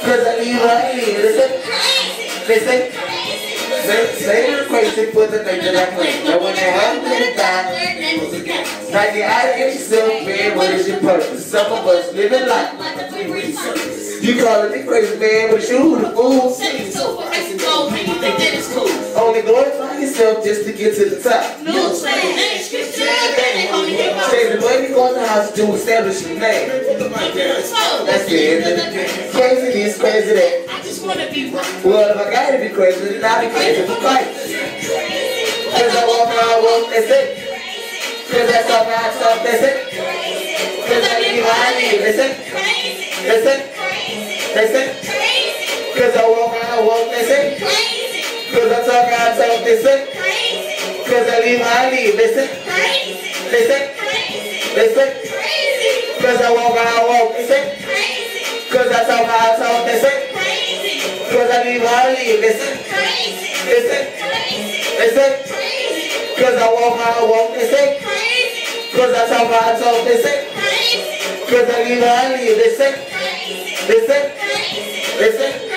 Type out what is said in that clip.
Cause I leave her leave. Listen. Say you're crazy for the thing that I claim. Now when they have to die, now you ask yourself, man, what is your purpose? Some of us living life. You calling me crazy, man, but you the fool. Only glorify yourself just to get to the top. Say the money going to the house to establish your name. That's it. Crazy this, crazy that. Well, if I gotta be crazy, then I'll be crazy for Christ. Cause I walk around, that's it. Cause I talk my stuff, that's it. Cause I leave how I leave, that's it. That's it. That's it. Cause I walk around, that's it. Cause I talk my stuff, that's it. Cause I leave how I leave, that's it. That's it. That's it. Cause I walk around, that's it. Cause I talk my stuff, that's it. Cause I leave how I leave, listen. Listen. Cause I walk how I walk, listen. Cause I talk how I talk, listen. Cause I leave how I leave, listen. Listen.